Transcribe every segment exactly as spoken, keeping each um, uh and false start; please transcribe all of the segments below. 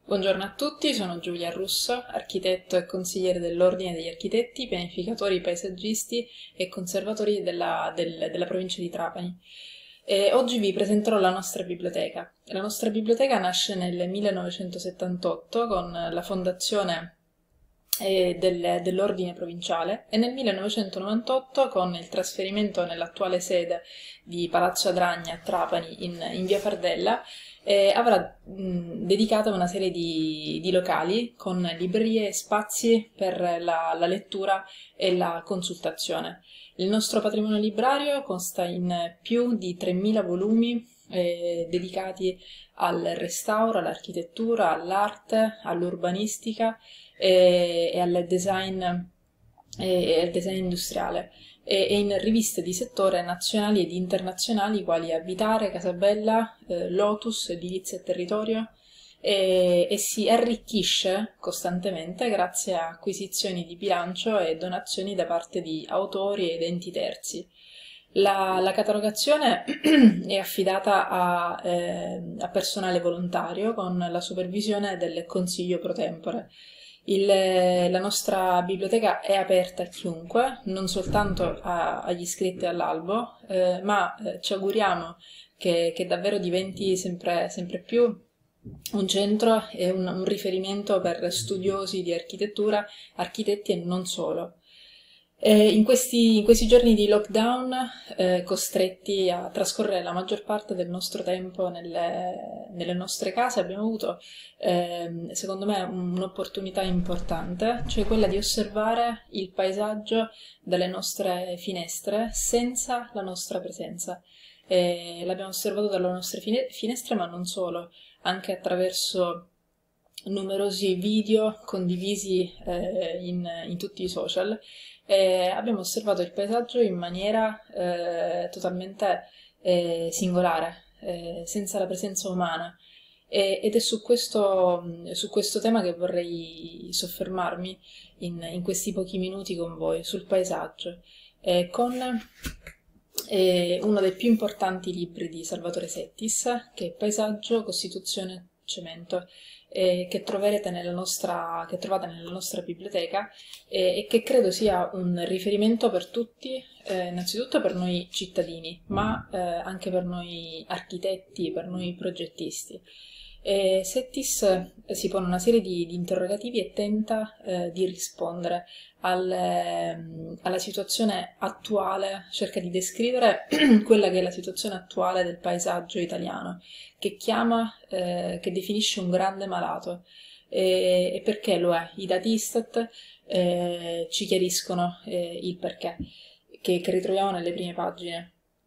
Buongiorno a tutti, sono Giulia Russo, architetto e consigliere dell'Ordine degli Architetti, pianificatori, paesaggisti e conservatori della, del- della provincia di Trapani. E oggi vi presenterò la nostra biblioteca. La nostra biblioteca nasce nel millenovecentosettantotto con la fondazione eh, del- dell'ordine provinciale e nel millenovecentonovantotto con il trasferimento nell'attuale sede di Palazzo Adragna a Trapani in, in via Fardella eh, avrà mh, dedicata una serie di, di locali con librerie e spazi per la, la lettura e la consultazione. Il nostro patrimonio librario consta in più di tremila volumi eh, dedicati al restauro, all'architettura, all'arte, all'urbanistica e, e al design, e, e al design industriale e, e in riviste di settore nazionali ed internazionali quali Avvitare, Casabella, eh, Lotus, Edilizia e Territorio e, e si arricchisce costantemente grazie a acquisizioni di bilancio e donazioni da parte di autori ed enti terzi. La, la catalogazione è affidata a, eh, a personale volontario con la supervisione del Consiglio pro tempore. Il- la nostra biblioteca è aperta a chiunque, non soltanto a- agli iscritti all'albo, eh, ma eh, ci auguriamo che, che davvero diventi sempre, sempre più un centro e un, un riferimento per studiosi di architettura, architetti e non solo. Eh, in questi, in questi giorni di lockdown, eh, costretti a trascorrere la maggior parte del nostro tempo nelle, nelle nostre case, abbiamo avuto, ehm, secondo me, un'opportunità importante, cioè quella di osservare il paesaggio dalle nostre finestre senza la nostra presenza. Eh, l'abbiamo osservato dalle nostre fine- finestre, ma non solo, anche attraverso numerosi video condivisi eh, in, in tutti i social e abbiamo osservato il paesaggio in maniera eh, totalmente eh, singolare, eh, senza la presenza umana. E- ed è su questo, su questo tema che vorrei soffermarmi in, in questi pochi minuti con voi, sul paesaggio, eh, con eh, uno dei più importanti libri di Salvatore Settis, che è Paesaggio, Costituzione, Cemento, eh, che troverete nella nostra, che trovate nella nostra biblioteca eh, e che credo sia un riferimento per tutti, eh, innanzitutto per noi cittadini, ma eh, anche per noi architetti, per noi progettisti. E Settis eh, si pone una serie di, di interrogativi e tenta eh, di rispondere al, ehm, alla situazione attuale, cerca di descrivere quella che è la situazione attuale del paesaggio italiano, che chiama, eh, che definisce un grande malato. E, e perché lo è? I dati Istat eh, ci chiariscono eh, il perché, che, che ritroviamo nelle prime pagine.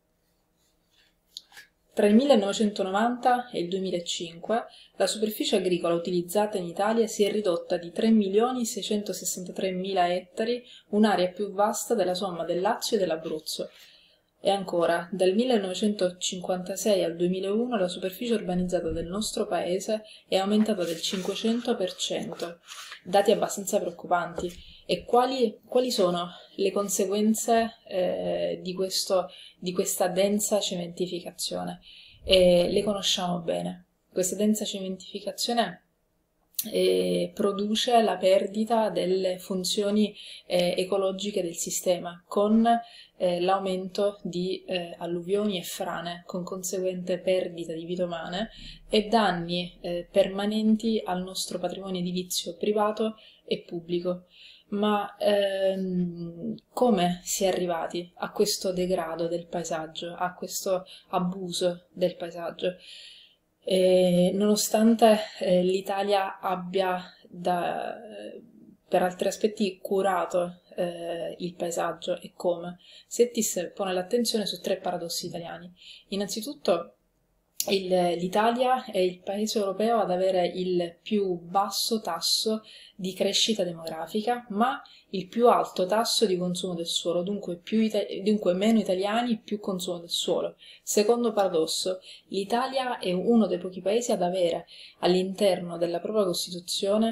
Tra il millenovecentonovanta e il duemilacinque la superficie agricola utilizzata in Italia si è ridotta di tre milioni seicentosessantatremila ettari, un'area più vasta della somma del Lazio e dell'Abruzzo. E ancora, dal millenovecentocinquantasei al duemilauno la superficie urbanizzata del nostro paese è aumentata del cinquecento per cento, dati abbastanza preoccupanti. E quali, quali sono le conseguenze eh, di questo, di questa densa cementificazione? E le conosciamo bene. Questa densa cementificazione eh, produce la perdita delle funzioni eh, ecologiche del sistema, con eh, l'aumento di eh, alluvioni e frane, con conseguente perdita di vite umane e danni eh, permanenti al nostro patrimonio edilizio privato e pubblico. Ma ehm, come si è arrivati a questo degrado del paesaggio, a questo abuso del paesaggio? E nonostante eh, l'Italia abbia da, per altri aspetti curato eh, il paesaggio e come, Settis pone l'attenzione su tre paradossi italiani. Innanzitutto, il- l'Italia è il paese europeo ad avere il più basso tasso di crescita demografica, ma il più alto tasso di consumo del suolo, dunque, più ita- dunque meno italiani, più consumo del suolo. Secondo paradosso, l'Italia è uno dei pochi paesi ad avere all'interno della propria Costituzione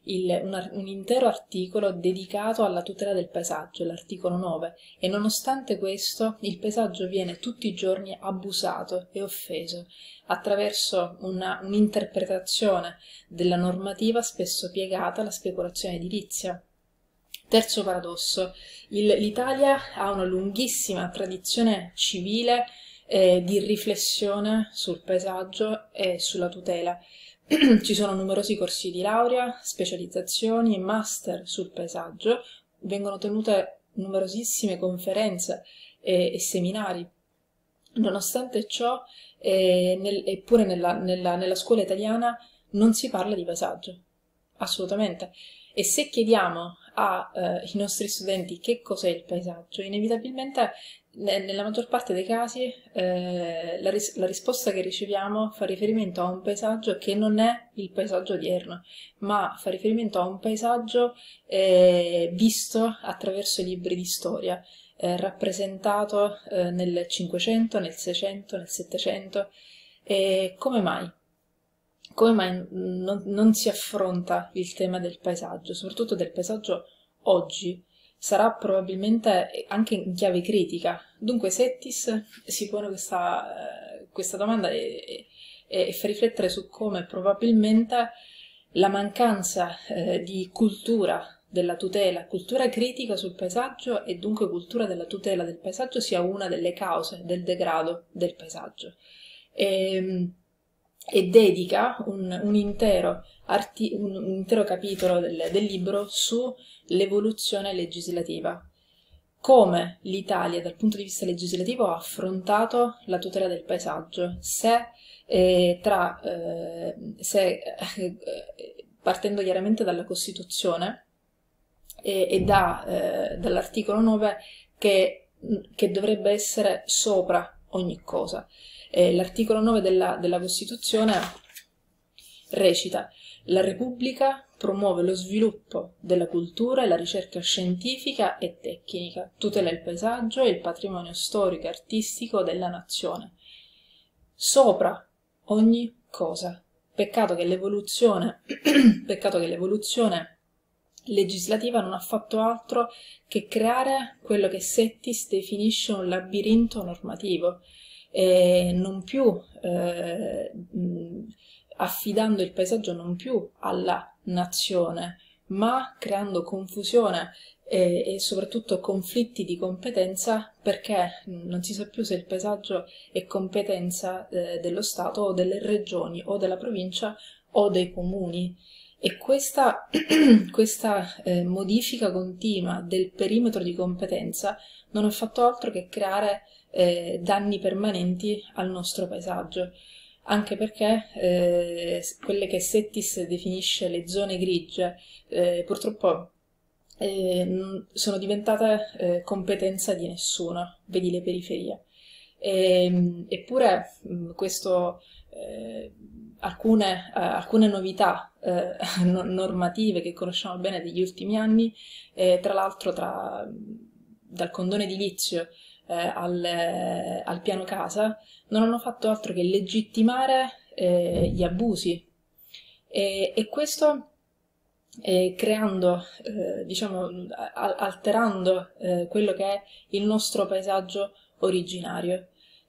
il, un, un intero articolo dedicato alla tutela del paesaggio, l'articolo nove, e nonostante questo il paesaggio viene tutti i giorni abusato e offeso attraverso un'interpretazione della normativa spesso piegata alla speculazione edilizia. Terzo paradosso, l'Italia ha una lunghissima tradizione civile eh, di riflessione sul paesaggio e sulla tutela. Ci sono numerosi corsi di laurea, specializzazioni, master sul paesaggio, vengono tenute numerosissime conferenze e, e seminari. Nonostante ciò, eh, nel, eppure nella, nella, nella scuola italiana non si parla di paesaggio, assolutamente. E se chiediamo ai eh, nostri studenti che cos'è il paesaggio, inevitabilmente ne, nella maggior parte dei casi eh, la, ris la risposta che riceviamo fa riferimento a un paesaggio che non è il paesaggio odierno, ma fa riferimento a un paesaggio eh, visto attraverso i libri di storia, eh, rappresentato eh, nel Cinquecento, nel Seicento, nel Settecento. E come mai? Come mai non, non si affronta il tema del paesaggio, soprattutto del paesaggio oggi? Sarà probabilmente anche in chiave critica. Dunque Settis si pone questa, eh, questa domanda e, e, e fa riflettere su come probabilmente la mancanza eh, di cultura della tutela, cultura critica sul paesaggio e dunque cultura della tutela del paesaggio sia una delle cause del degrado del paesaggio. E, e dedica un, un, intero un, un intero capitolo del, del libro sull'evoluzione legislativa. Come l'Italia dal punto di vista legislativo ha affrontato la tutela del paesaggio, se, eh, tra, eh, se eh, partendo chiaramente dalla Costituzione e, e da, eh, dall'articolo nove che, che dovrebbe essere sopra ogni cosa. Eh, l'articolo nove della, della Costituzione recita: la Repubblica promuove lo sviluppo della cultura e la ricerca scientifica e tecnica, tutela il paesaggio e il patrimonio storico e artistico della nazione. Sopra ogni cosa. Peccato che l'evoluzione, peccato che l'evoluzione legislativa non ha fatto altro che creare quello che Settis definisce un labirinto normativo, e non più eh, affidando il paesaggio non più alla nazione, ma creando confusione e, e soprattutto conflitti di competenza, perché non si sa più se il paesaggio è competenza eh, dello Stato o delle regioni o della provincia o dei comuni. E questa, questa eh, modifica continua del perimetro di competenza non ha fatto altro che creare eh, danni permanenti al nostro paesaggio, anche perché eh, quelle che Settis definisce le zone grigie eh, purtroppo eh, sono diventate eh, competenza di nessuno, vedi le periferie. E, eppure mh, questo... Eh, Alcune, eh, alcune novità eh, normative che conosciamo bene degli ultimi anni, eh, tra l'altro dal condono edilizio eh, al, eh, al piano casa, non hanno fatto altro che legittimare eh, gli abusi e, e questo eh, creando, eh, diciamo, alterando eh, quello che è il nostro paesaggio originario.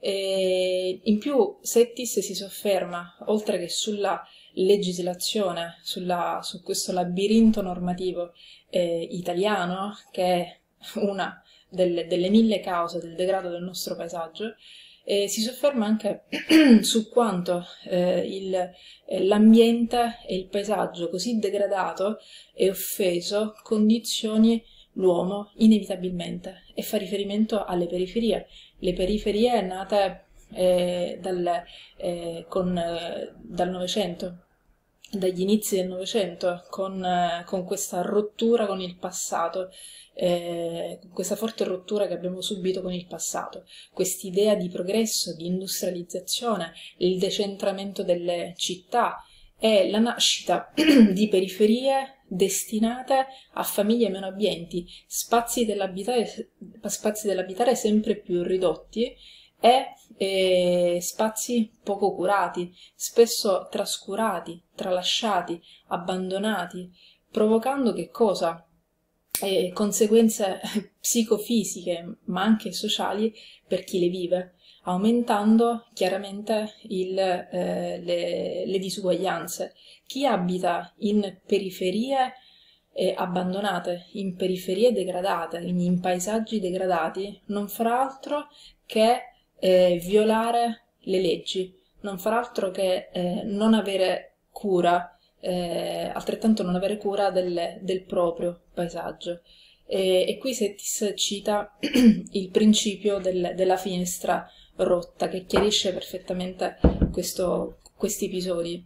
E in più Settis si sofferma, oltre che sulla legislazione, sulla, su questo labirinto normativo eh, italiano, che è una delle, delle mille cause del degrado del nostro paesaggio, eh, si sofferma anche su quanto eh, l'ambiente e il paesaggio così degradato e offeso condizioni l'uomo inevitabilmente, e fa riferimento alle periferie. Le periferie nate eh, dal, eh, con, eh, dal Novecento, dagli inizi del Novecento, con, eh, con questa rottura con il passato, eh, questa forte rottura che abbiamo subito con il passato, quest'idea di progresso, di industrializzazione, il decentramento delle città e la nascita di periferie destinate a famiglie meno abbienti, spazi dell'abitare, spazi dell'abitare sempre più ridotti e eh, spazi poco curati, spesso trascurati, tralasciati, abbandonati, provocando che cosa? Eh, conseguenze psicofisiche ma anche sociali per chi le vive, aumentando chiaramente il, eh, le, le disuguaglianze. Chi abita in periferie eh, abbandonate, in periferie degradate, quindi in paesaggi degradati, non farà altro che eh, violare le leggi, non farà altro che eh, non avere cura, eh, altrettanto non avere cura del, del proprio paesaggio. E, e qui Settis cita il principio del, della finestra rotta, che chiarisce perfettamente questo, questi episodi.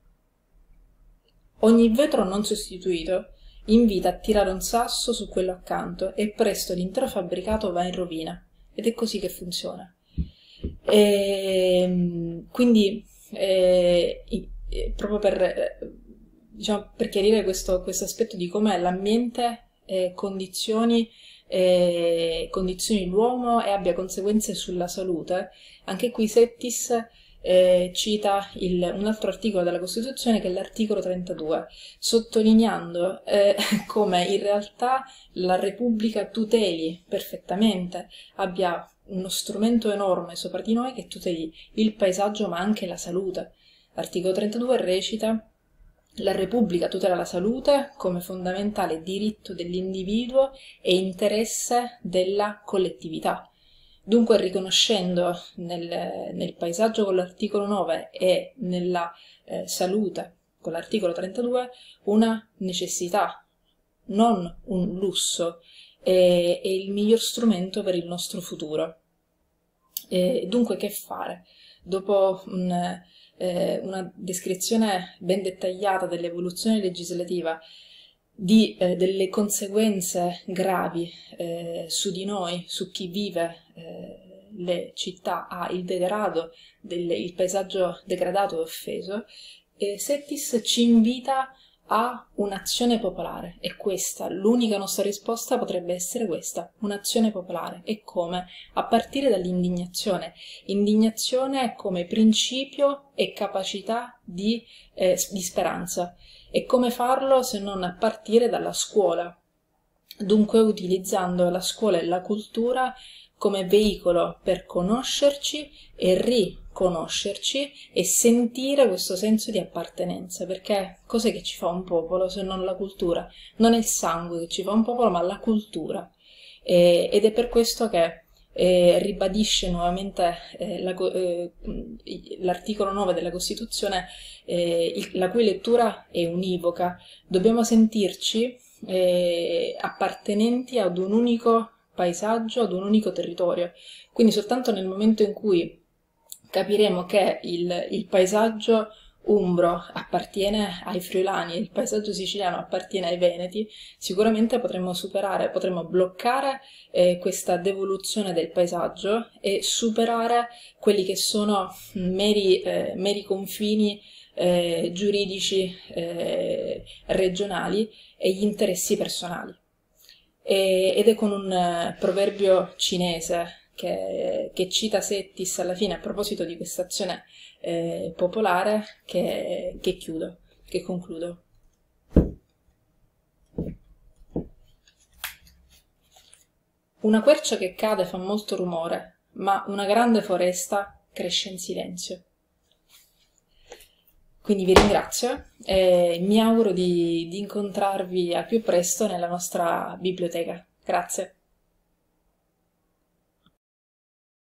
Ogni vetro non sostituito invita a tirare un sasso su quello accanto e presto l'intero fabbricato va in rovina. Ed è così che funziona. E, quindi, eh, proprio per, diciamo, per chiarire questo, questo aspetto di come l'ambiente eh, condizioni, eh, condizioni l'uomo e abbia conseguenze sulla salute, anche qui Settis eh, cita il, un altro articolo della Costituzione, che è l'articolo trentadue, sottolineando eh, come in realtà la Repubblica tuteli perfettamente, abbia uno strumento enorme sopra di noi che tuteli il paesaggio ma anche la salute. L'articolo trentadue recita: la Repubblica tutela la salute come fondamentale diritto dell'individuo e interesse della collettività. Dunque, riconoscendo nel, nel paesaggio con l'articolo nove e nella eh, salute con l'articolo trentadue una necessità, non un lusso, è, è il miglior strumento per il nostro futuro. E dunque, che fare? Dopo un, eh, una descrizione ben dettagliata dell'evoluzione legislativa, di, eh, delle conseguenze gravi eh, su di noi, su chi vive eh, le città, ha il degrado, del, il paesaggio degradato e offeso, eh, Settis ci invita a un'azione popolare, e questa, l'unica nostra risposta potrebbe essere questa, un'azione popolare. E come? A partire dall'indignazione. Indignazione come principio e capacità di, eh, di speranza. E come farlo se non a partire dalla scuola? Dunque utilizzando la scuola e la cultura come veicolo per conoscerci e riconoscerci e sentire questo senso di appartenenza, perché cos'è che ci fa un popolo se non la cultura? Non è il sangue che ci fa un popolo, ma la cultura. E, ed è per questo che eh, ribadisce nuovamente eh, la, eh, l'articolo nove della Costituzione, eh, il, la cui lettura è univoca. Dobbiamo sentirci eh, appartenenti ad un unico paesaggio, ad un unico territorio. Quindi soltanto nel momento in cui capiremo che il, il paesaggio umbro appartiene ai friulani e il paesaggio siciliano appartiene ai veneti, sicuramente potremmo superare, potremmo bloccare eh, questa devoluzione del paesaggio e superare quelli che sono meri, eh, meri confini eh, giuridici eh, regionali e gli interessi personali. E, ed è con un uh, proverbio cinese che, che cita Settis alla fine a proposito di questa azione eh, popolare che, che chiudo, che concludo. Una quercia che cade fa molto rumore, ma una grande foresta cresce in silenzio. Quindi vi ringrazio e mi auguro di, di incontrarvi al più presto nella nostra biblioteca. Grazie.